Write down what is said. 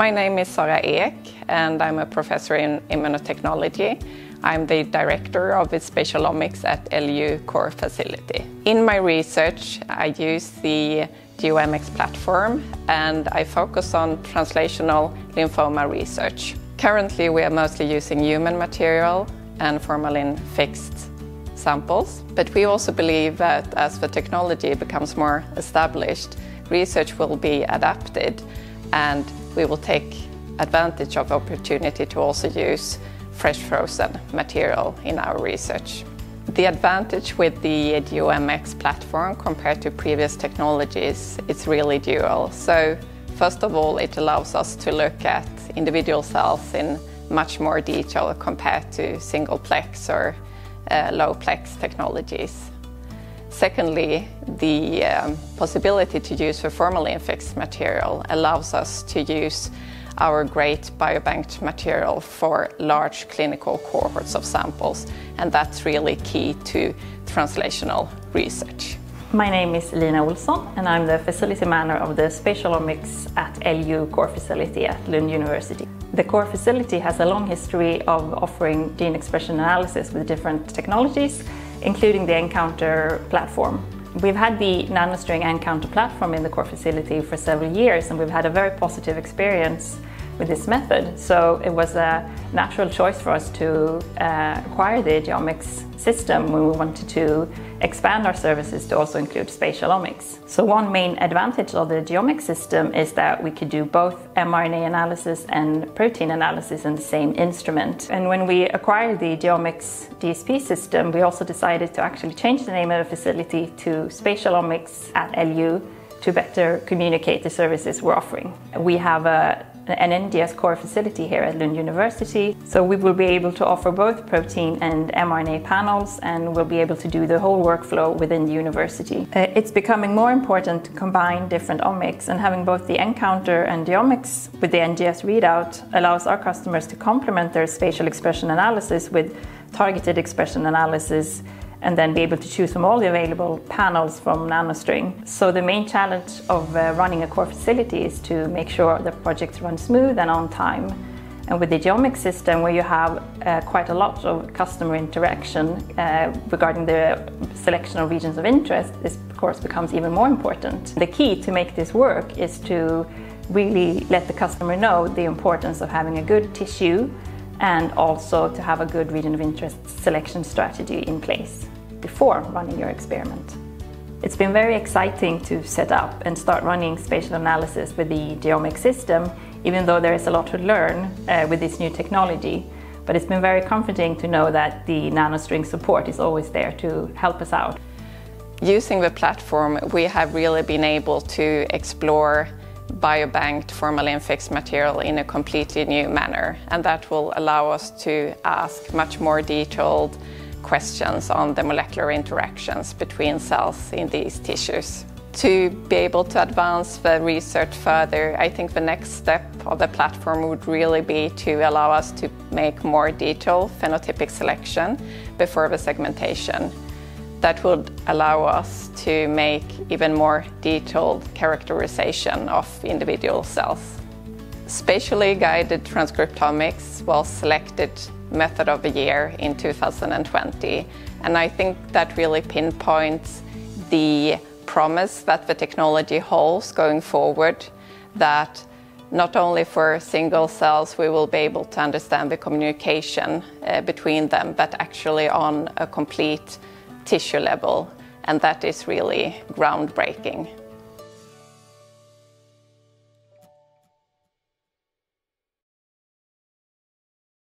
My name is Sara Ek, and I'm a professor in immuno-technology. I'm the director of the Spatial Omics at LU core facility. In my research, I use the GeoMx platform, and I focus on translational lymphoma research. Currently, we are mostly using human material and formalin-fixed samples, but we also believe that as the technology becomes more established, research will be adapted, and we will take advantage of the opportunity to also use fresh frozen material in our research. The advantage with the GeoMx platform compared to previous technologies is really dual. So first of all, it allows us to look at individual cells in much more detail compared to single-plex or low-plex technologies. Secondly, the possibility to use the formalin-fixed material allows us to use our great biobanked material for large clinical cohorts of samples, and that's really key to translational research. My name is Lina Olsson, and I'm the facility manager of the Spatial Omics at LU core facility at Lund University. The core facility has a long history of offering gene expression analysis with different technologies, including the nCounter platform. We've had the NanoString nCounter platform in the core facility for several years, and we've had a very positive experience with this method. So it was a natural choice for us to acquire the GeoMx system when we wanted to expand our services to also include spatial omics. So one main advantage of the GeoMx system is that we could do both mRNA analysis and protein analysis in the same instrument. And when we acquired the GeoMx DSP system, we also decided to actually change the name of the facility to Spatial Omics at LU to better communicate the services we're offering. We have an NGS core facility here at Lund University, so we will be able to offer both protein and mRNA panels, and we'll be able to do the whole workflow within the university. It's becoming more important to combine different omics, and having both the nCounter and GeoMx with the NGS readout allows our customers to complement their spatial expression analysis with targeted expression analysis, and then be able to choose from all the available panels from NanoString. So the main challenge of running a core facility is to make sure the projects run smooth and on time. And with the GeoMx system, where you have quite a lot of customer interaction regarding the selection of regions of interest, this of course becomes even more important. The key to make this work is to really let the customer know the importance of having a good tissue and also to have a good region of interest selection strategy in place before running your experiment. It's been very exciting to set up and start running spatial analysis with the GeoMx system, even though there is a lot to learn with this new technology. But it's been very comforting to know that the NanoString support is always there to help us out. Using the platform, we have really been able to explore biobanked formalin-fixed material in a completely new manner, and that will allow us to ask much more detailed questions on the molecular interactions between cells in these tissues. To be able to advance the research further, I think the next step of the platform would really be to allow us to make more detailed phenotypic selection before the segmentation. That would allow us to make even more detailed characterization of individual cells. Spatially guided transcriptomics was selected Method of the Year in 2020, and I think that really pinpoints the promise that the technology holds going forward, that not only for single cells we will be able to understand the communication between them, but actually on a complete tissue level, and that is really groundbreaking.